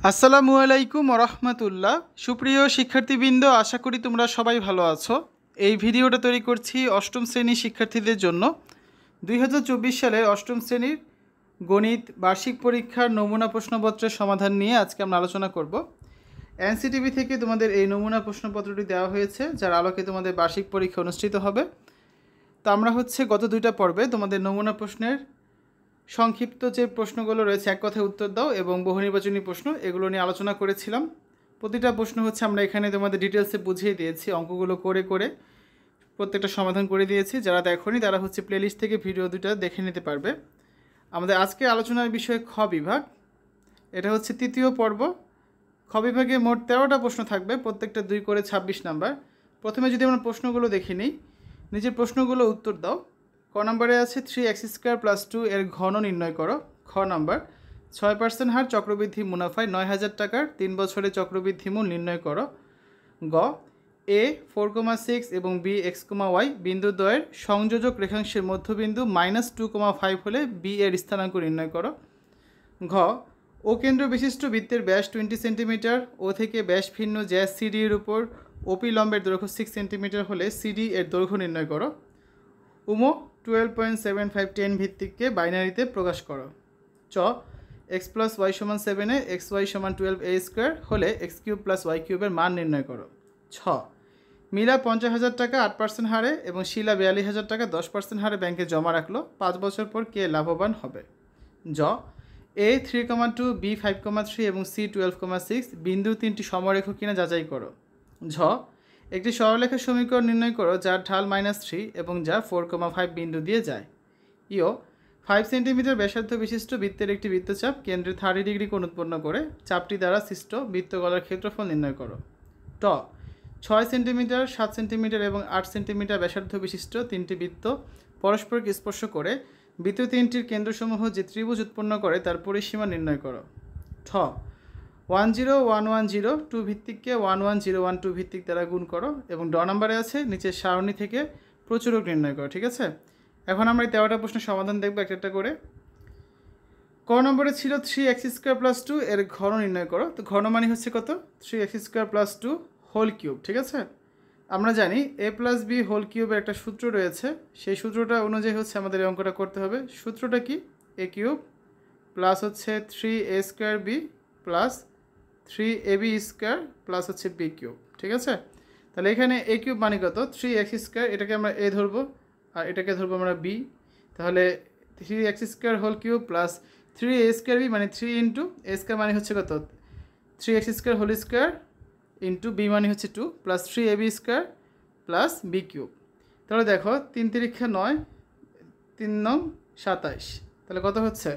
আসসালামু আলাইকুম রহমতুল্লাহ। সুপ্রিয় শিক্ষার্থীবৃন্দ, আশা করি তোমরা সবাই ভালো আছো। এই ভিডিওটা তৈরি করছি অষ্টম শ্রেণীর শিক্ষার্থীদের জন্য। 2024 সালের অষ্টম শ্রেণীর গণিত বার্ষিক পরীক্ষার নমুনা প্রশ্নপত্রের সমাধান নিয়ে আজকে আমরা আলোচনা করব। এনসিটিভি থেকে তোমাদের এই নমুনা প্রশ্নপত্রটি দেওয়া হয়েছে, যার আলোকে তোমাদের বার্ষিক পরীক্ষা অনুষ্ঠিত হবে। তো আমরা গত দুইটা পর্বে তোমাদের নমুনা প্রশ্নের সংক্ষিপ্ত যে প্রশ্নগুলো রয়েছে, এক কথায় উত্তর দাও এবং বহু নির্বাচনী প্রশ্ন, এগুলো নিয়ে আলোচনা করেছিলাম। প্রতিটা প্রশ্ন আমরা এখানে তোমাদের ডিটেলসে বুঝিয়ে দিয়েছি, অঙ্কগুলো করে করে প্রত্যেকটা সমাধান করে দিয়েছি। যারা দেখোনি তারা প্লেলিস্ট থেকে ভিডিও দুটো দেখে নিতে পারবে। আমাদের আজকে আলোচনার বিষয় খ বিভাগ। এটা তৃতীয় পর্ব। খ বিভাগে মোট 13টা প্রশ্ন থাকবে, প্রত্যেকটা 2 করে 26 নাম্বার। প্রথমে যদি আমরা প্রশ্নগুলো দেখে নিই, নিজের প্রশ্নগুলো উত্তর দাও। ক নম্বরে আছে 3x² + 2 এর ঘন নির্ণয় করো। খ নম্বর 6% হার চক্রবৃদ্ধি মুনাফায় 9,000 টাকার 3 বছরে চক্রবৃদ্ধি মূল নির্ণয় করো। গ a 4,6 এবং b x,y বিন্দুদ্বয়ের সংযোজক রেখাংশের মধ্যবিন্দু -2,5 হলে b এর স্থানাঙ্ক নির্ণয় করো। ঘ ও কেন্দ্র বিশিষ্ট বৃত্তের ব্যাস 20 সেন্টিমিটার, ও থেকে ব্যাস ভিন্ন জ্যা সিডি এর উপর ওপি লম্বের দৈর্ঘ্য 6 সেন্টিমিটার হলে সিডি এর দৈর্ঘ্য নির্ণয় করো। উমো 12.7510 ভিত্তিককে বাইনারিতে প্রকাশ করো। চ x + y = 7 এ xy = 12a² হলে x³ + y³ এর মান নির্ণয় করো। ছ মিলা 50,000 টাকা 8% হারে এবং শিলা 42,000 টাকা 10% হারে ব্যাংকে জমা রাখলো। 5 বছর পর কে লাভবান হবে? জ a 3,2 b 5,3 এবং c 12,6 বিন্দু 3টি সমরেখ কিনা যাচাই করো। ঝ একটি সরলরেখার সমীকরণ নির্ণয় করো যার ঢাল -3 এবং যা 4,5 বিন্দু দিয়ে যায়। ইও 5 সেন্টিমিটার ব্যাসার্ধ বিশিষ্ট বৃত্তের একটি বৃত্তচাপ কেন্দ্রে 30 ডিগ্রি কোণ উৎপন্ন করে চাপটি দ্বারা সৃষ্ট বৃত্তগলার ক্ষেত্রফল নির্ণয় করো। ট 6 সেন্টিমিটার 7 সেন্টিমিটার এবং 8 সেন্টিমিটার ব্যাসার্ধ বিশিষ্ট 3টি বৃত্ত পরস্পরকে স্পর্শ করে বৃত্ত 3টির কেন্দ্রসমূহ যে ত্রিভুজ উৎপন্ন করে তার পরিসীমা নির্ণয় করো। ঠ 10110 ভিত্তিককে 11012 ভিত্তিক দ্বারা গুণ করো এবং ড নম্বরে আছে নিচের সারণী থেকে প্রচুরক নির্ণয় করো। ঠিক আছে, এখন আমরা এই 13টা প্রশ্নের সমাধান দেখবো একটা একটা করে। ক নম্বরে ছিল 3x² + 2 এর ঘন নির্ণয় করো। তো ঘন মানে কত? 3x² + 2 whole cube. ঠিক আছে, আমরা জানি a + b হোল কিউবের একটা সূত্র রয়েছে, সেই সূত্রটা অনুযায়ী আমাদের এই অঙ্কটা করতে হবে। সূত্রটা কি? a³ plus 3a² b plus 3ab² plus b³ ঠিক আছে, তাহলে এখানে a³ মানে কত? 3x², এটাকে আমরা a ধরবো আর এটাকে ধরবো আমরা b। তাহলে 3x² whole cube plus 3a² b মানে 3 ইন্টু a² মানে কত? 3x² whole square into b মানে 2 প্লাস 3ab² প্লাস b³। তাহলে দেখো 3 তিরিক্ষা 9, 3 নং 27, তাহলে কত হচ্ছে?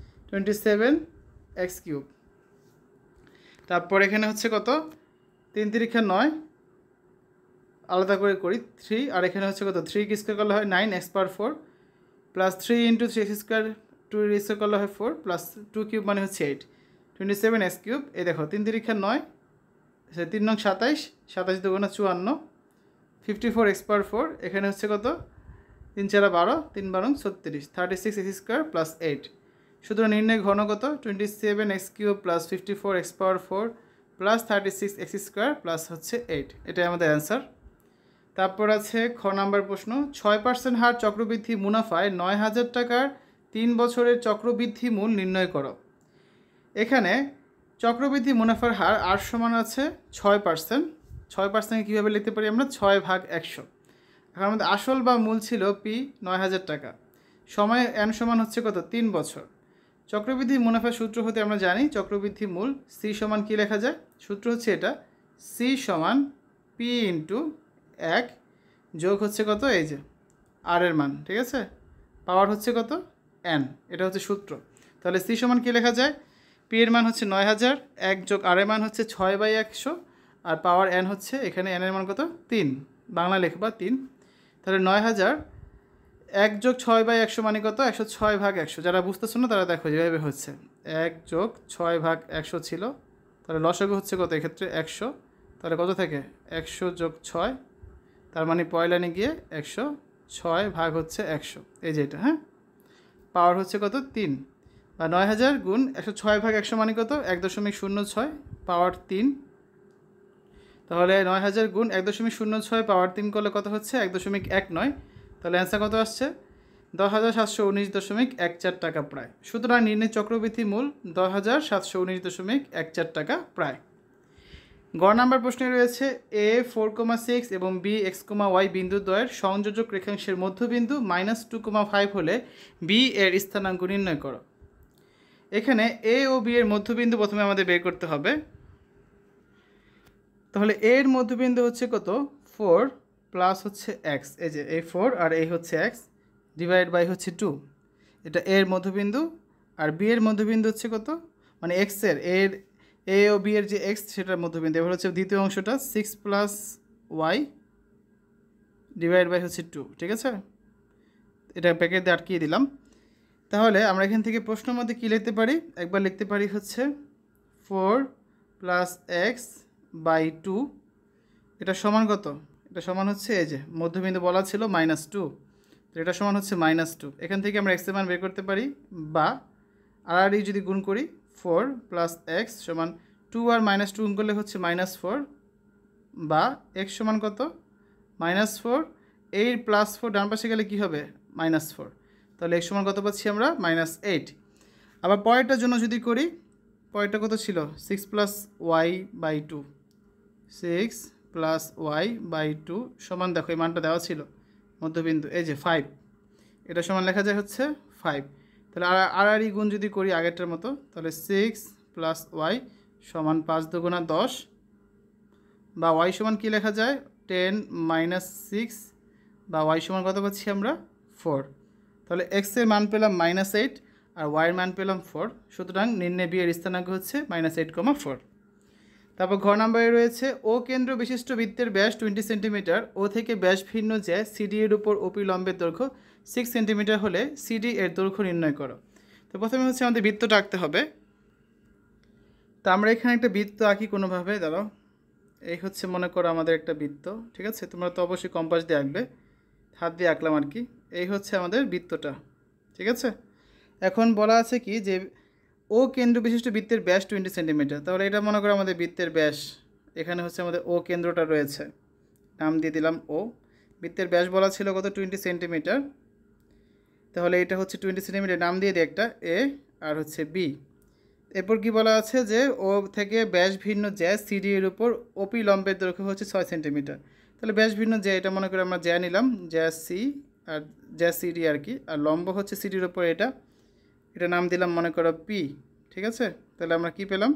27x³। তারপর এখানে কত? 3 তিরিক্ষা 9, আলাদা করে করি 3, আর এখানে কত? 3 করলে হয় 9x/4 প্লাস 3 ইন্টু 3x², 2 করলে হয় 4 প্লাস 2³ মানে 8, 27x³। এই দেখো 3 তিরিক্ষা 9, 3 নং 27, 27 দুগুণে 54, 54x/4, এখানে কত? 3 4 12, 3 12 36, 36x² প্লাস 8। সুতরাং নির্ণয় ঘন কত? 27x³ plus 54x/4 plus 36x² plus 8। এটাই আমাদের অ্যান্সার। তারপর আছে খ নাম্বার প্রশ্ন, 6% হার চক্রবৃদ্ধি মুনাফায় 9,000 টাকার 3 বছরের চক্রবৃদ্ধি মূল নির্ণয় করো। এখানে চক্রবৃদ্ধি মুনাফার হার আর সমান আছে 6%। 6% কীভাবে লিখতে পারি আমরা? 6/100। এখন আমাদের আসল বা মূল ছিল পি 9,000 টাকা, সময় n সমান কত? 3 বছর। চক্রবৃদ্ধি মুনাফার সূত্র হতে আমরা জানি চক্রবৃদ্ধি মূল সি সমান কী লেখা যায়? সূত্র এটা, সি সমান পি ইন্টু 1 যোগ কত? এই যে আর এর মান। ঠিক আছে, পাওয়ার কত? n, এটা সূত্র। তাহলে সি সমান কী লেখা যায়? পি এর মান 9,000, 1 যোগ আর এর মান 6/100, আর পাওয়ার n এখানে n এর মান কত? 3, বাংলা লিখবা 3। তাহলে 9,000 1 যোগ 6/100 মানে কত? 106/100। যারা বুঝতেছো না তারা দেখো যেভাবে 1 যোগ 6/100 ছিল, তাহলে লসাগু কত এক্ষেত্রে? 100। তাহলে কত থাকে? 100 যোগ 6, তার মানে পয়লানে গিয়ে 106 ভাগ 100, এই যে এটা। হ্যাঁ, পাওয়ার কত? 3। বা 9000 গুণ 106 ভাগ 100 মানে কত 1.06 পাওয়ার 3। তাহলে 9000 গুণ 1.06 পাওয়ার 3 করলে কত হচ্ছে 1.19। তাহলে অ্যান্সার কত আসছে 10,719.14 টাকা প্রায়। সুতরাং নির্ণয় চক্রবৃদ্ধি মূল 10,719.14 টাকা প্রায়। গ নাম্বার প্রশ্নে রয়েছে এ 4,6 এবং বি x,y বিন্দু দ্বয়ের সংযোজক রেখাংশের মধ্যবিন্দু -2,5 হলে বি এর স্থানাঙ্ক নির্ণয় করো। এখানে এ ও বি এর মধ্যবিন্দু প্রথমে আমাদের বের করতে হবে। তাহলে এ এর মধ্যবিন্দু হচ্ছে কত 4 প্লাস হচ্ছে এক্স, এই যে এই 4 আর এই হচ্ছে এক্স ডিভাইড বাই হচ্ছে 2, এটা এর মধ্যবিন্দু। আর বি এর মধ্যবিন্দু হচ্ছে কত মানে এক্স এর এ ও বি এর যে এক্স সেটার মধ্যবিন্দু। এবার হচ্ছে দ্বিতীয় অংশটা 6 প্লাস ওয়াই ডিভাইড বাই হচ্ছে 2, ঠিক আছে, এটা প্যাকেট দিয়ে আটকিয়ে দিলাম। তাহলে আমরা এখান থেকে প্রশ্নের মধ্যে কী লিখতে পারি, একবার লিখতে পারি হচ্ছে 4 প্লাস এক্স বাই 2, এটা সমান কত, এটা সমান হচ্ছে এই যে মধ্যবিন্দু বলা ছিল -2, তো এটা সমান হচ্ছে -2। এখান থেকে আমরা এক্সের মান বের করতে পারি, বা আর যদি গুণ করি 4 প্লাস এক্স সমান 2 আর -2 গুণ করলে হচ্ছে -4, বা এক্স সমান কত -4, এই +4 ডান পাশে গেলে কী হবে -4, তাহলে এক্স সমান কত পাচ্ছি আমরা -8। আবার পরেরটার জন্য যদি করি, পরেরটা কত ছিল 6 plus y by 2, 6 plus y by 2 সমান দেখো এই মানটা দেওয়া ছিল মধ্যবিন্দু এই যে 5, এটা সমান লেখা যায় হচ্ছে 5। তাহলে আর গুণ যদি করি আগেরটার মতো, তাহলে 6 প্লাস ওয়াই সমান 5 দুগুণা 10, বা ওয়াই সমান কী লেখা যায় 10 মাইনাস 6, বা ওয়াই সমান কত পাচ্ছি আমরা 4। তাহলে এক্সের মান পেলাম -8 আর ওয়াইয়ের মান পেলাম 4। সুতরাং নির্ণয় বি এর স্থানাঙ্ক হচ্ছে -8,4। তারপর ঘ নাম্বারে রয়েছে ও কেন্দ্র বিশিষ্ট বৃত্তের ব্যাস 20 সেন্টিমিটার, ও থেকে ব্যাস ভিন্ন যে সিডি এর উপর ওপি লম্বের দৈর্ঘ্য 6 সেন্টিমিটার হলে সিডি এর দৈর্ঘ্য নির্ণয় করো। তো প্রথমে হচ্ছে আমাদের বৃত্তটা আঁকতে হবে। তো আমরা এখানে একটা বৃত্ত আঁকি কোনোভাবে, দাঁড়াও, এই হচ্ছে মনে করো আমাদের একটা বৃত্ত, ঠিক আছে, তোমরা তো অবশ্যই কম্পাস দিয়ে আঁকবে, হাত দিয়ে আঁকলাম আর কি। এই হচ্ছে আমাদের বৃত্তটা, ঠিক আছে। এখন বলা আছে কি যে ও কেন্দ্র বিশিষ্ট বৃত্তের ব্যাস 20 সেন্টিমিটার, তাহলে এটা মনে করো আমাদের বৃত্তের ব্যাস। এখানে হচ্ছে আমাদের ও কেন্দ্রটা রয়েছে, নাম দিয়ে দিলাম ও। বৃত্তের ব্যাস বলা ছিল কত 20 সেন্টিমিটার, তাহলে এটা হচ্ছে 20 সেন্টিমিটার, নাম দিয়ে দিই একটা এ আর হচ্ছে বি। এরপর কি বলা আছে যে ও থেকে ব্যাস ভিন্ন জ্যা সিডি এর উপর ওপি লম্বের দৈর্ঘ্য হচ্ছে 6 সেন্টিমিটার। তাহলে ব্যাস ভিন্ন জ্যা এটা মনে করে আমরা জ্যা নিলাম, জ্যা সি আর জ্যা সিডি আর কি, আর লম্ব হচ্ছে সিডির উপর এটা, এটা নাম দিলাম মনে করো পি, ঠিক আছে। তাহলে আমরা কি পেলাম,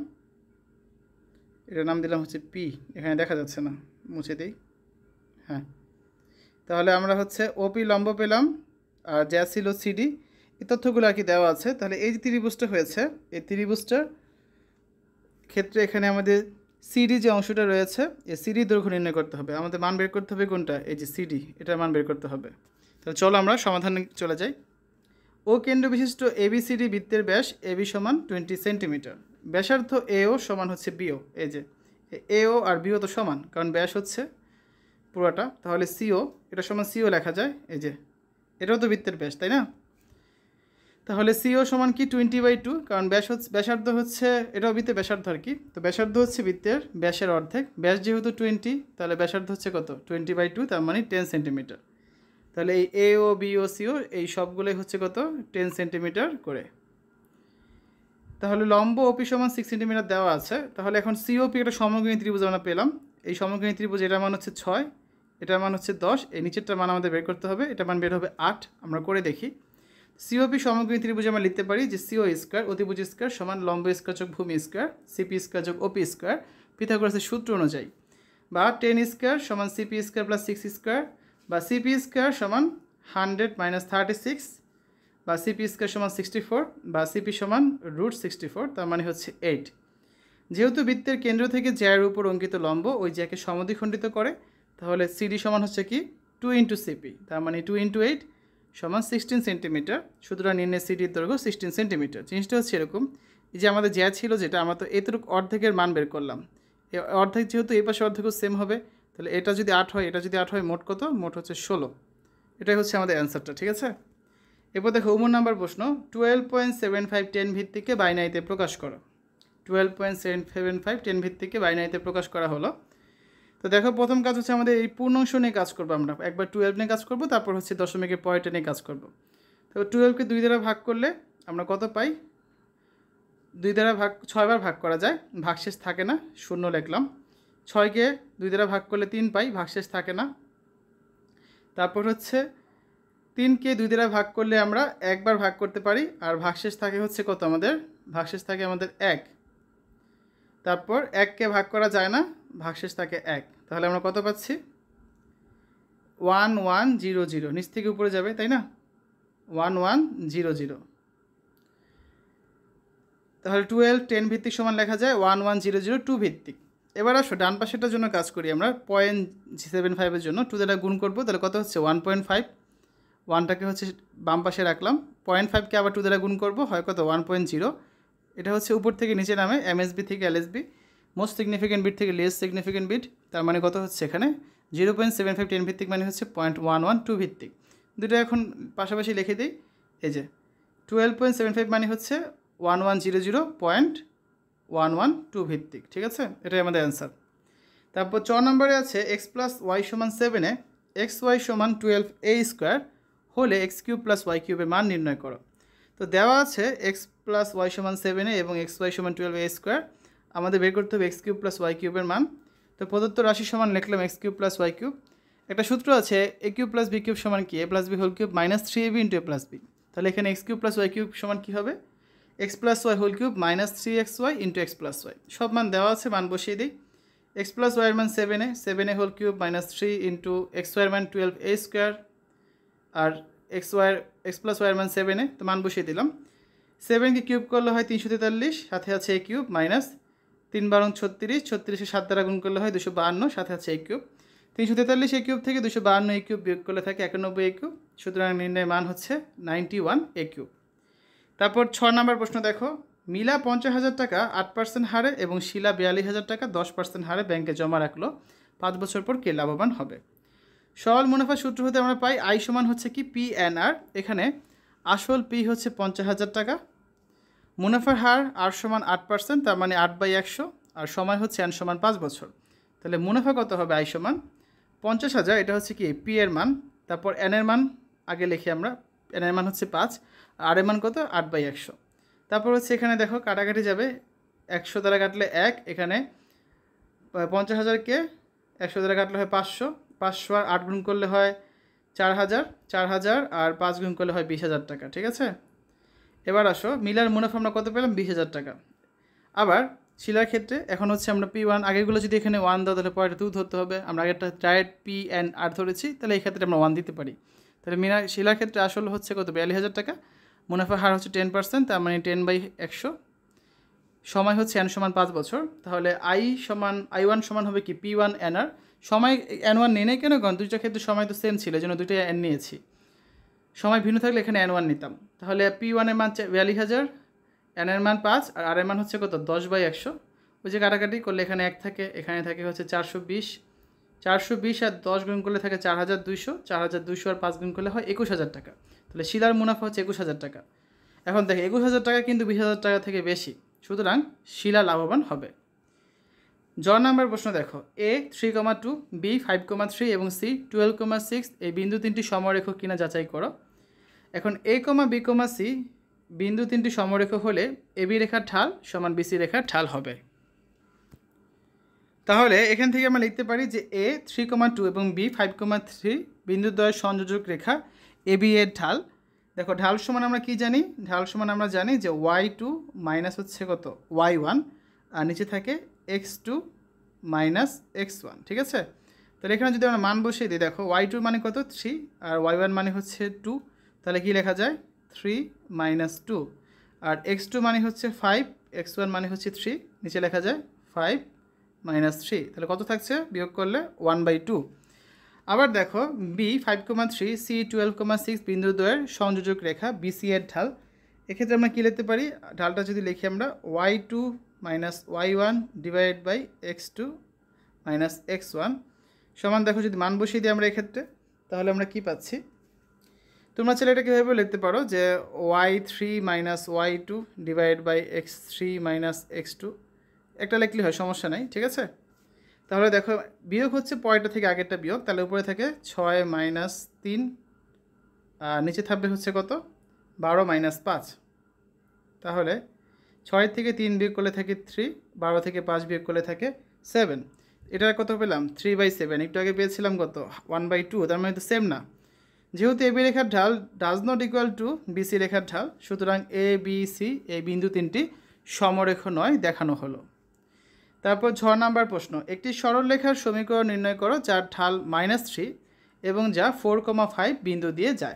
এটা নাম দিলাম হচ্ছে পি, এখানে দেখা যাচ্ছে না, মুছে দিই, হ্যাঁ। তাহলে আমরা হচ্ছে ওপি লম্ব পেলাম আর জ্যা ছিল সিডি, এই তথ্যগুলো আর কি দেওয়া আছে। তাহলে এই যে ত্রিভুজটা হয়েছে, এই ত্রিভুজটার ক্ষেত্রে এখানে আমাদের সিডি যে অংশটা রয়েছে এই সিডি দৈর্ঘ্য নির্ণয় করতে হবে। আমাদের মান বের করতে হবে কোনটা, এই যে সিডি, এটার মান বের করতে হবে। তাহলে চলো আমরা সমাধানে চলে যাই। ও কেন্দ্র বিশিষ্ট এবিসিডি বৃত্তের ব্যাস এবি সমান 20 সেন্টিমিটার, ব্যাসার্ধ এও সমান হচ্ছে বিও, এই যে এও আর বিও তো সমান, কারণ ব্যাস হচ্ছে পুরোটা, তাহলে সিও, এটা সমান সিও লেখা যায়, এই যে এটাও তো বৃত্তের ব্যাস, তাই না। তাহলে সিও সমান কি 20/2, কারণ ব্যাসার্ধ হচ্ছে এটাও বৃত্তের ব্যাসার্ধ আর কি, তো ব্যাসার্ধ হচ্ছে বৃত্তের ব্যাসের অর্ধেক, ব্যাস যেহেতু 20, তাহলে ব্যাসার্ধ হচ্ছে কত 20/2, তার মানে 10 সেন্টিমিটার। তাহলে এই এ ও বি ও সিও এই সবগুলোই হচ্ছে কত 10 সেন্টিমিটার করে। তাহলে লম্ব ওপি সমান 6 সেন্টিমিটার দেওয়া আছে। তাহলে এখন সিওপি একটা সমকোণী ত্রিভুজ আমরা পেলাম, এই সমকোণী ত্রিভুজ এটার মান হচ্ছে 6, এটার মান হচ্ছে 10, এই নিচেরটার মান আমাদের বের করতে হবে, এটার মান বের হবে 8। আমরা করে দেখি। সিওপি সমকোণী ত্রিভুজ আমরা লিখতে পারি যে সিও স্কয়ার অতিভুজ স্কয়ার সমান লম্ব স্কয়ার যোগ ভূমি স্কয়ার সিপি স্কয়ার যোগ ওপি স্কয়ার পিথাগোরাসের সূত্র অনুযায়ী, বা 10 স্কয়ার সমান সিপি স্কয়ার প্লাস 6 স্কয়ার, বা সিপি স্কয়ার সমান 100 মাইনাস 36, বা সিপি স্কয়ার সমান 64, বা সিপি সমান √64, তার মানে হচ্ছে 8। যেহেতু বৃত্তের কেন্দ্র থেকে জ্যার উপর অঙ্কিত লম্ব ওই জ্যাকে সমদ্বিখণ্ডিত করে, তাহলে সিডি সমান হচ্ছে কি 2 ইন্টু সিপি, তার মানে 2 ইন্টু 8 সমান 16 সেন্টিমিটার। সুতরাং নির্ণয় সিডির দৈর্ঘ্য 16 সেন্টিমিটার। জিনিসটা হচ্ছে এরকম, এই যে আমাদের জ্যা ছিল যেটা, আমরা তো এতটুকু অর্ধেকের মান বের করলাম, এই অর্ধেক যেহেতু এই পাশে অর্ধেকও সেম হবে, তাহলে এটা যদি 8 হয়, এটা যদি 8 হয়, মোট কত, মোট হচ্ছে 16। এটাই হচ্ছে আমাদের অ্যান্সারটা, ঠিক আছে। এরপর দেখো নাম্বার প্রশ্ন 12.75 10 ভিত্তিকে বাইনারিতে প্রকাশ করো। 12.75 10 ভিত্তিকে বাইনারিতে প্রকাশ করা হলো। তো দেখো প্রথম কাজ হচ্ছে আমাদের এই পূর্ণাংশ নিয়ে কাজ করবো। আমরা একবার 12 নিয়ে কাজ করব, তারপর হচ্ছে দশমিকের পয়েন্ট নিয়ে কাজ করব। তো 12কে 2 দ্বারা ভাগ করলে আমরা কত পাই? 2 দ্বারা 6 বার ভাগ করা যায়, ভাগশেষ থাকে না, শূন্য লিখলাম। 6কে 2 দ্বারা ভাগ করলে 3 পাই, ভাগশেষ থাকে না। তারপর হচ্ছে 3কে 2 দ্বারা ভাগ করলে আমরা একবার ভাগ করতে পারি, আর ভাগশেষ থাকে হচ্ছে কত আমাদের? ভাগশেষ থাকে আমাদের 1। তারপর 1কে ভাগ করা যায় না, ভাগশেষ থাকে 1। তাহলে আমরা কত পাচ্ছি? 1100। নিচ থেকে উপরে যাবে, তাই না? 1100। তাহলে 12 10 ভিত্তিক সমান লেখা যায় 11002 ভিত্তিক। এবার আসো ডান পাশেরটার জন্য কাজ করি আমরা। 0.75 জন্য 2 দ্বারা গুণ করবো, তাহলে কত হচ্ছে? 1.5। 1টাকে হচ্ছে বাম পাশে রাখলাম, 0.5কে আবার 2 দ্বারা গুণ করবো, হয় কত? 1.0। এটা হচ্ছে উপর থেকে নিচে নামে, এমএসবি থেকে এলএসবি, মোস্ট সিগনিফিকেন্ট বিট থেকে লিস্ট সিগনিফিকেন্ট বিট। তার মানে কত হচ্ছে এখানে? 0.75 10 ভিত্তিক মানে হচ্ছে 0.112 ভিত্তিক। দুটো এখন পাশাপাশি লিখে দিই। এই যে 12.75 মানে হচ্ছে 1100.112 ভিত্তিক। ঠিক আছে, এটাই আমাদের অ্যান্সার। তারপর 4 নম্বরে আছে x প্লাস ওয়াই সমান 7-এ এক্স ওয়াই সমান 12a² হলে x কিউব প্লাস ওয়াই কিউবের মান নির্ণয় করো। তো দেওয়া আছে এক্স প্লাস ওয়াই সমান 7-এ এবং এক্স ওয়াই সমান 12a²। আমাদের বের করতে হবে এক্স কিউব প্লাস ওয়াই কিউবের মান। তো প্রদত্ত রাশি সমান লিখলাম x cube plus y cube. একটা সূত্র আছে a cube plus b cube সমান কি? A plus b whole cube minus 3ab into a plus b. তাহলে এখানে x cube plus y cube সমান কী হবে? X plus y whole cube minus 3xy into x plus y. সব মান দেওয়া আছে, মান বসিয়ে দিই। এক্স প্লাস ওয়াইয়ের মান 7a whole cube minus 3 into x ওয়াইয়ের মান 12a², আর এক্স প্লাস ওয়াইয়ের মান 7a, তো মান বসিয়ে দিলাম। 7কে কিউব করলে হয় 343, সাথে আছে এ কিউব, মাইনাস 3 × 36, 36-এ 7 দ্বারা গুণ করলে হয় 252, সাথে আছে এ কিউব। 343 এ কিউব থেকে 252 এ কিউব বিয়োগ করলে থাকে 91 এ কিউব। সুতরাং নির্ণয় মান হচ্ছে 91 এ কিউব। তারপর 6 নম্বর প্রশ্ন দেখো, মিলা 50,000 টাকা 8% হারে এবং শিলা 42,000 টাকা 10% হারে ব্যাংকে জমা রাখলো। 5 বছর পর কে লাভবান হবে? সরল মুনাফা সূত্র হতে আমরা পাই আই সমান হচ্ছে কি PNR। এখানে আসল পি হচ্ছে 50,000 টাকা, মুনাফার হার আর সমান 8%, তার মানে 8/100, আর সময় হচ্ছে n সমান 5 বছর। তাহলে মুনাফা কত হবে? আই সমান 50,000, এটা হচ্ছে কি পি এর মান। তারপর এন এর মান আগে লিখি আমরা, এন এর মান হচ্ছে 5, আর এর মান কত? 8/100। তারপর হচ্ছে এখানে দেখো কাটাকাটি যাবে, 100 দ্বারা কাটলে 1, এখানে 50,000কে 100 দ্বারা কাটলে হয় 500, 500 আর 8 গুণ করলে হয় 4,000, 4,000 আর 5 গুণ করলে হয় 20,000 টাকা। ঠিক আছে, এবার আসো মিলার মুনাফা আমরা কত পেলাম? 20,000 টাকা। আবার শিলার ক্ষেত্রে এখন হচ্ছে আমরা P1, আগেরগুলো যদি এখানে 1 দাও তাহলে পরেরটা 2 ধরতে হবে। আমরা আগেরটা ডাইরেক্ট PNR ধরেছি, তাহলে এই ক্ষেত্রে আমরা 1 দিতে পারি। তাহলে শিলার ক্ষেত্রে আসল হচ্ছে কত? 42,000 টাকা, মুনাফার হার হচ্ছে 10%, তার মানে 10/100, সময় হচ্ছে n সমান 5 বছর। তাহলে I1 সমান হবে কি P1NR। সময় N1 নিয়ে নেই কেন? কারণ দুইটা ক্ষেত্রে সময় তো সেম ছিল, এই জন্য দুইটাই n নিয়েছি। সময় ভিন্ন থাকলে এখানে N1 নিতাম। তাহলে P1 এর মান 42,000, n এর মান 5, আর r এর মান হচ্ছে কত? 10/100। ওই যে কাটাকাটি করলে এখানে 1 থাকে, এখানে থাকে হচ্ছে 420, 420 আর 10 গুণ করলে থাকে 4,200, 4,200 আর 5 গুণ করলে হয় 21,000 টাকা। তাহলে শিলার মুনাফা হচ্ছে 21,000 টাকা। এখন দেখে 21,000 টাকা কিন্তু 20,000 টাকা থেকে বেশি, সুতরাং শিলা লাভবান হবে। জ নাম্বার প্রশ্ন দেখো, A 3,2, B 5,3 এবং C 12,6 এই বিন্দু তিনটি সমরেখ কিনা যাচাই করো। এখন A, B, C বিন্দু তিনটি সমরেখ হলে AB রেখার ঢাল সমান BC রেখার ঢাল হবে। তাহলে এখান থেকে আমরা লিখতে পারি যে A 3,2 এবং B 5,3 বিন্দুদ্বয়ের সংযোজক রেখা AB এর ঢাল। দেখো ঢাল সমান আমরা কি জানি? ঢাল সমান আমরা জানি যে y2 মাইনাস হচ্ছে কত? y1, আর নিচে থাকে x2 মাইনাস x1। ঠিক আছে, তাহলে এখানে যদি আমরা মান বসিয়ে দিই, দেখো y2 মানে কত? 3, আর y1 মানে হচ্ছে 2, তাহলে কি লেখা যায়? 3 - 2, আর x2 মানে হচ্ছে 5, x1 মানে হচ্ছে 3, নিচে লেখা যায় 5 - 3, তাহলে কত থাকছে? বিয়োগ করলে 1/2। আবার দেখো B 5,3, C 12,6 বিন্দুদ্বয়ের সংযোজক রেখা BC এর ঢাল। এক্ষেত্রে আমরা কী লিখতে পারি? ঢালটা যদি লিখি আমরা y2 - y1 divide by x2 - x1 সমান, দেখো যদি মান বসিয়ে দিই আমরা এক্ষেত্রে, তাহলে আমরা কি পাচ্ছি? তোমরা চাইলে এটা কীভাবে লিখতে পারো যে y3 minus y2 divide by x3 minus x2, একটা লিখলে হয়, সমস্যা নাই, ঠিক আছে। তাহলে দেখো বিয়োগ হচ্ছে পরেরটা থেকে আগেরটা বিয়োগ, তাহলে উপরে থাকে 6 মাইনাস 3, আর নিচে থাকবে হচ্ছে কত 12 মাইনাস 5। তাহলে 6 থেকে 3 বিয়োগ করলে থাকে 3, 12 থেকে 5 বিয়োগ করলে থাকে 7। এটা কত পেলাম 3/7, একটু আগে পেয়েছিলাম কত 1/2, তার মানে তো সেম না। যেহেতু এবি রেখার ঢাল does not equal to BC রেখার ঢাল, সুতরাং এ বি সি এই বিন্দু তিনটি সমরেখ নয় দেখানো হলো। তারপর 6 নাম্বার প্রশ্ন, একটি সরলরেখার সমীকরণ নির্ণয় করো যার ঢাল -3 এবং যা 4,5 বিন্দু দিয়ে যায়।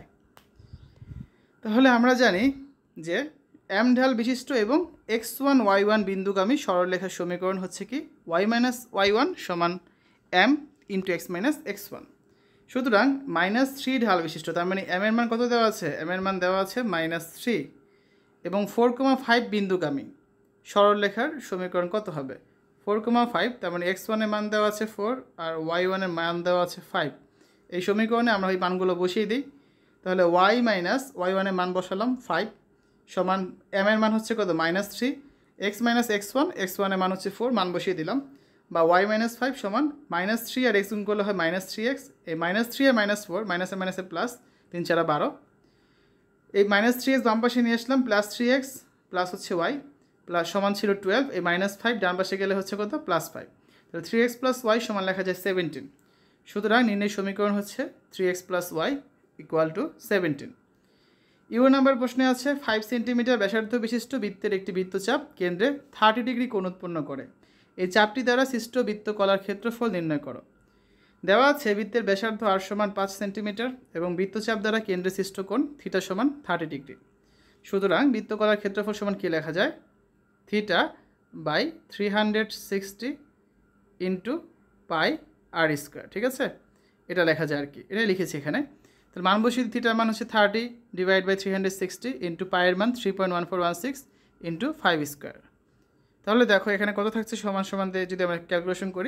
তাহলে আমরা জানি যে এম ঢাল বিশিষ্ট এবং x1 y1 বিন্দুগামী সরলরেখার সমীকরণ হচ্ছে কি y মাইনাস y1 সমান m into x minus x1। সুতরাং -3 ঢাল বিশিষ্ট, তার মানে m এর মান কত দেওয়া আছে, m এর মান দেওয়া আছে -3 এবং 4,5 বিন্দুগামী সরলরেখার সমীকরণ কত হবে 4,5, তার মানে x1 এর মান দেওয়া আছে 4 আর y1 এর মান দেওয়া আছে 5। এই সমীকরণে আমরা ওই মানগুলো বসিয়ে দিই। তাহলে y মাইনাস y1 এর মান বসালাম 5 সমান m এর মান হচ্ছে কত -3, x মাইনাস x1, x1 এর মান হচ্ছে 4, মান বসিয়ে দিলাম, বা y মাইনাস 5 সমান -3 আর x গুণ করলে হয় -3x, এই -3 আর -4 মাইনাসে মাইনাসে প্লাস, 3 4 12, এই -3x বাম পাশে নিয়ে আসলাম, প্লাস 3x প্লাস হচ্ছে y প্লাস সমান ছিল 12, এই -5 ডান পাশে গেলে হচ্ছে কত +5, তাহলে 3x প্লাস y সমান লেখা যায় 17। সুতরাং নির্ণয় সমীকরণ হচ্ছে 3x plus y equal to 17। ইউ নাম্বার প্রশ্নে আছে 5 সেন্টিমিটার ব্যাসার্ধ বিশিষ্ট বৃত্তের একটি বৃত্তচাপ কেন্দ্রে 30 ডিগ্রি কোণ উৎপন্ন করে, এই চাপটি দ্বারা সৃষ্ট বৃত্তকলার ক্ষেত্রফল নির্ণয় করো। দেওয়া আছে বৃত্তের ব্যাসার্ধ r সমান 5 সেন্টিমিটার এবং বৃত্তচাপ দ্বারা কেন্দ্রে সৃষ্ট কোণ থিটা সমান 30 ডিগ্রি। সুতরাং বৃত্তকলার ক্ষেত্রফল সমান কী লেখা যায়, theta by 360 into pi r square, ঠিক আছে, এটা লেখা যায় আর কি, এটাই লিখেছি এখানে। তাহলে মান বসিয়ে থিটার মান হচ্ছে 30 ডিভাইড বাই 360 ইন্টু পায়ের মান 3.1416 ইন্টু 5 স্কোয়ার। তাহলে দেখো এখানে কত থাকছে সমান সমান দিয়ে যদি আমরা ক্যালকুলেশন করি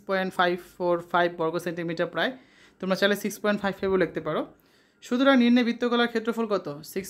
6.545 বর্গ সেন্টিমিটার প্রায়, তোমরা চাইলে 6.55ও লিখতে পারো। সুতরাং নির্ণয় বৃত্তকলার ক্ষেত্রফল কত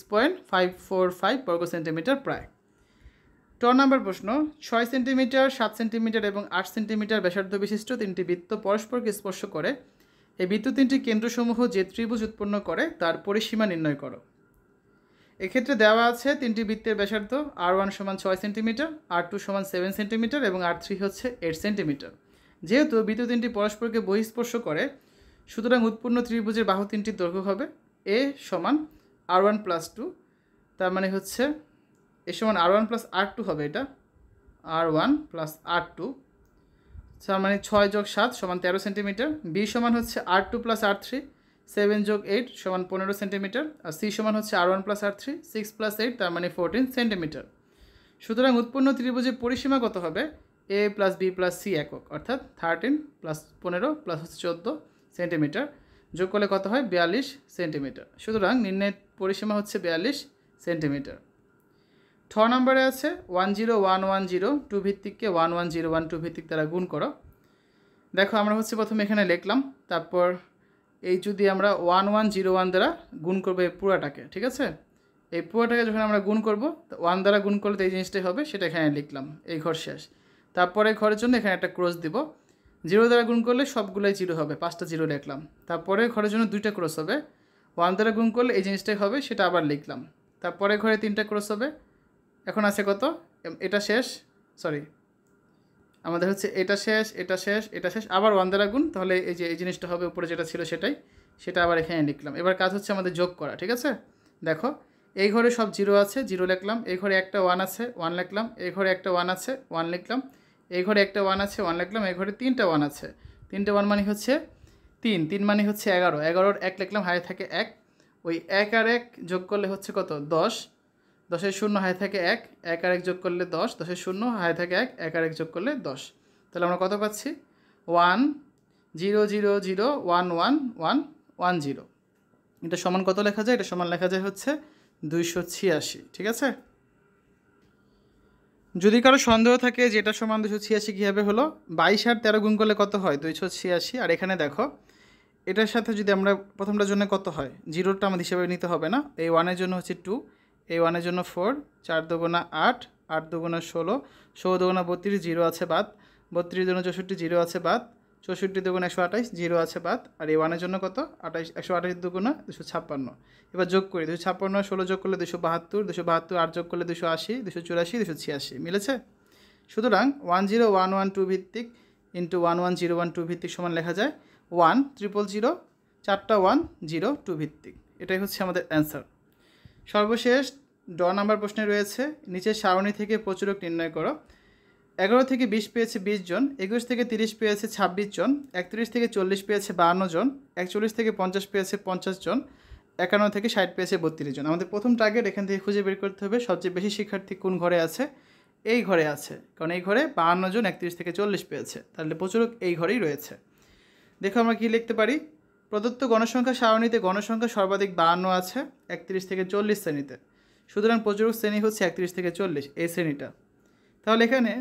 6.545 বর্গ সেন্টিমিটার প্রায়। 10 নম্বর প্রশ্ন, 6 সেন্টিমিটার 7 সেন্টিমিটার এবং 8 সেন্টিমিটার ব্যাসার্ধ বিশিষ্ট তিনটি বৃত্ত পরস্পরকে স্পর্শ করে, এই বৃত্ত তিনটি কেন্দ্রসমূহ যে ত্রিভুজ উৎপন্ন করে তার পরিসীমা নির্ণয় করো। এক্ষেত্রে দেওয়া আছে তিনটি বৃত্তের ব্যাসার্ধ r1 সমান 6 সেন্টিমিটার, r2 সমান 7 সেন্টিমিটার এবং r3 হচ্ছে 8 সেন্টিমিটার। যেহেতু বৃত্ত তিনটি পরস্পরকে বহিঃস্পর্শ করে, সুতরাং উৎপন্ন ত্রিভুজের বাহু তিনটির দৈর্ঘ্য হবে a সমান r1 প্লাস 2, তার মানে হচ্ছে এ সমান r1 প্লাস r2 হবে, এটা r1 প্লাস r2, তার মানে 6 যোগ 7 সমান 13 সেন্টিমিটার। বি সমান হচ্ছে r2 প্লাস r3, 7 যোগ 8 সমান 15 সেন্টিমিটার। আর সি সমান হচ্ছে r1 প্লাস r3, 6 প্লাস 8 তার মানে 14 সেন্টিমিটার। সুতরাং উৎপন্ন ত্রিভুজের পরিসীমা কত হবে a plus b plus c একক, অর্থাৎ 13 প্লাস 15 প্লাস হচ্ছে 14 সেন্টিমিটার, যোগ করলে কত হয় 42 সেন্টিমিটার। সুতরাং নির্ণয়ের পরিসীমা হচ্ছে 42 সেন্টিমিটার। 6 নম্বরে আছে 10110 2 ভিত্তিককে 11012 ভিত্তিক দ্বারা গুণ করো। দেখো আমরা হচ্ছে প্রথমে এখানে লিখলাম, তারপর এই যদি আমরা 1101 দ্বারা গুণ করবো এই পুরাটাকে, ঠিক আছে, এই পুরাটাকে যখন আমরা গুণ করব 1 দ্বারা গুণ করলে তো এই জিনিসটাই হবে, সেটা এখানে লিখলাম, এই ঘর শেষ। তারপরে ঘরের জন্য এখানে একটা ক্রস দিব, 0 দ্বারা গুণ করলে সবগুলোই 0 হবে, 5টা 0 লিখলাম। তারপরে ঘরের জন্য 2টা ক্রস হবে, 1 দ্বারা গুণ করলে এই জিনিসটাই হবে, সেটা আবার লিখলাম। তারপরে ঘরে 3টা ক্রস হবে, এখন আছে কত, এটা শেষ, সরি আমাদের হচ্ছে এটা শেষ, এটা শেষ, এটা শেষ, আবার 1 দ্বারা গুণ, তাহলে এই যে এই জিনিসটা হবে উপরে যেটা ছিল সেটাই, সেটা আবার এখানে লিখলাম। এবার কাজ হচ্ছে আমাদের যোগ করা, ঠিক আছে। দেখো এই ঘরে সব 0 আছে, 0 লিখলাম, এই ঘরে একটা 1 আছে 1 লিখলাম, এই ঘরে একটা 1 আছে 1 লিখলাম, এই ঘরে একটা 1 আছে 1 লিখলাম, এই ঘরে 3টা 1 আছে, 3টে 1 মানে হচ্ছে 3, 3 মানে হচ্ছে 11, 11-র 1 লিখলাম, হাতে থাকে 1, ওই 1 আর 1 যোগ করলে হচ্ছে কত 10, 10-এর 0 হাতে থাকে 1, 1 আর 1 যোগ করলে 10, 10-এর 0 হাতে থাকে 1, 1 আর 1 যোগ করলে 10। তাহলে আমরা কত পাচ্ছি 1 0 0 0 1 1 1 1 0। এটা সমান কত লেখা যায়, এটা সমান লেখা যায় হচ্ছে 286, ঠিক আছে। যদি কারো সন্দেহ থাকে যে এটা সমান 286 কীভাবে হলো, 22 আর 13 গুণ করলে কত হয় 286। আর এখানে দেখো এটার সাথে যদি আমরা প্রথমটার জন্য কত হয়, জিরোটা আমাদের হিসাবে নিতে হবে না। এই ওয়ানের জন্য হচ্ছে 2, এই ওয়ানের জন্য 4, 4 দুগুণা 8, 8 দুগুণা 16, 16 দুগুণা 32, জিরো আছে বাদ, 32 দুগুণা 64, জিরো আছে বাদ, 64 দুগুণা 128, জিরো আছে বাদ। আর এই ওয়ানের জন্য কত, 28, 128 দুগুণা 256। এবার যোগ করি, 256 16 যোগ করলে 272, 272 8 যোগ করলে 280, 284, 286 মিলেছে। সুতরাং 10112 ভিত্তিক ইন্টু 11012 ভিত্তিক সমান লেখা যায় 10000, 4টা 102 ভিত্তিক। এটাই হচ্ছে আমাদের অ্যান্সার। সর্বশেষ ড নাম্বার প্রশ্নে রয়েছে, নিচের সারণী থেকে প্রচুরক নির্ণয় করো। 11 থেকে 20 পেয়েছে 20 জন, 21 থেকে 30 পেয়েছে 26 জন, 31 থেকে 40 পেয়েছে 52 জন, 41 থেকে 50 পেয়েছে 50 জন, 51 থেকে 60 পেয়েছে 32 জন। আমাদের প্রথম টার্গেট এখান থেকে খুঁজে বের করতে হবে সবচেয়ে বেশি শিক্ষার্থী কোন ঘরে আছে। এই ঘরে আছে, কারণ এই ঘরে 52 জন 31 থেকে 40 পেয়েছে, তাহলে প্রচুরক এই ঘরেই রয়েছে। দেখো আমরা কি লিখতে পারি, প্রদত্ত গণসংখ্যা সারণীতে গণসংখ্যা সর্বাধিক 52 আছে 31 থেকে 40 শ্রেণীতে, সুতরাং প্রচুরক শ্রেণী হচ্ছে 31 থেকে 40 এই শ্রেণীটা। তাহলে এখানে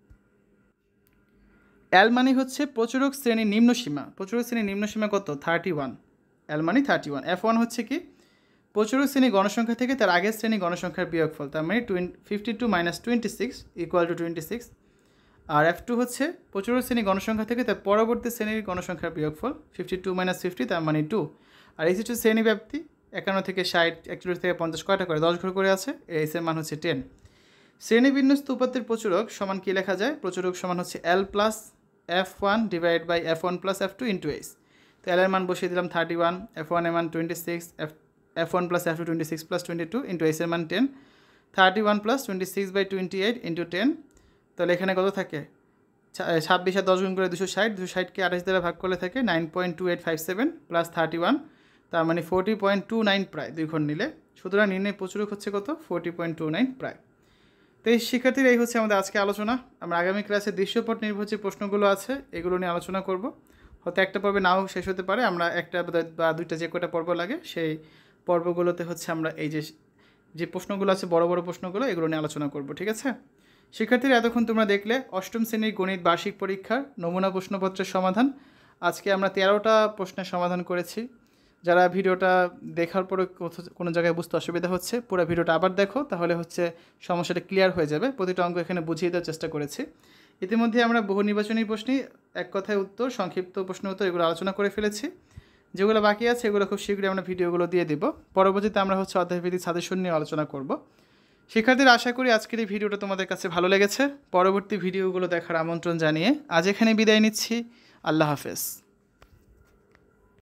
এল মানে হচ্ছে প্রচুরক শ্রেণীর নিম্নসীমা, প্রচুরক শ্রেণীর নিম্নসীমা কত 31, এল মানে 31। F1 হচ্ছে কি প্রচুরক শ্রেণী গণসংখ্যা থেকে তার আগের শ্রেণী গণসংখ্যার বিয়োগফল, তার মানে 52 - 26 = 26। আর F2 হচ্ছে প্রচুরক শ্রেণী গণসংখ্যা থেকে তার পরবর্তী শ্রেণীর গণসংখ্যার বিয়োগফল, 52 - 50 তার মানে 2। আর এই হচ্ছে শ্রেণী ব্যাপ্তি, 51 থেকে 60, 41 থেকে 50 কয়টা করে 10 ঘর করে আছে, এর মান হচ্ছে 10। শ্রেণী বিন্যস্ত উপাত্তের প্রচুরক সমান কি লেখা যায়, প্রচুরক সমান হচ্ছে L plus F1 divide by F1 plus F2 into H। তো L এর মান বসিয়ে দিলাম 31, F1 এর মান 26, F1 plus F2 26 plus 22 into H এর মান 10, 31 প্লাস 26/28 ইন্টু 10। তাহলে এখানে কত থাকে, 26 আর 10 গুণ করে 260, 260কে 28 দ্বারা ভাগ করলে থাকে 9.2857 প্লাস 31, তার মানে 40.29 প্রায় 2 ঘর নিলে। সুতরাং নির্ণয় প্রচুরক হচ্ছে কত 40.29 প্রায়। তো এই শিক্ষার্থীরা এই হচ্ছে আমাদের আজকে আলোচনা। আমরা আগামী ক্লাসে দৃশ্যপট নির্ভর যে প্রশ্নগুলো আছে এগুলো নিয়ে আলোচনা করব। হয়তো একটা পর্বে নাও শেষ হতে পারে, আমরা একটা বা দুইটা যে কটা পর্ব লাগে সেই পর্বগুলোতে হচ্ছে আমরা এই যে প্রশ্নগুলো আছে বড় বড় প্রশ্নগুলো এগুলো নিয়ে আলোচনা করব, ঠিক আছে। শিক্ষার্থীরা এতক্ষণ তোমরা দেখলে অষ্টম শ্রেণীর গণিত বার্ষিক পরীক্ষার নমুনা প্রশ্নপত্রের সমাধান। আজকে আমরা 13টা প্রশ্নের সমাধান করেছি। যারা ভিডিওটা দেখার পরে কোনো জায়গায় বুঝতে অসুবিধা হচ্ছে, পুরো ভিডিওটা আবার দেখো, তাহলে হচ্ছে সমস্যাটা ক্লিয়ার হয়ে যাবে। প্রতিটা অঙ্ক এখানে বুঝিয়ে দেওয়ার চেষ্টা করেছি। ইতিমধ্যে আমরা বহু নির্বাচনী প্রশ্নই এক কথায় উত্তর, সংক্ষিপ্ত প্রশ্ন উত্তর এগুলো আলোচনা করে ফেলেছি। যেগুলো বাকি আছে এগুলো খুব শীঘ্রই আমরা ভিডিওগুলো দিয়ে দেব। পরবর্তীতে আমরা হচ্ছে অধ্যায়ভিত্তিক সাজেশন নিয়ে আলোচনা করব। শিক্ষার্থীরা আশা করি আজকের এই ভিডিওটা তোমাদের কাছে ভালো লেগেছে। পরবর্তী ভিডিওগুলো দেখার আমন্ত্রণ জানিয়ে আজ এখানে বিদায় নিচ্ছি। আল্লাহ হাফেজ।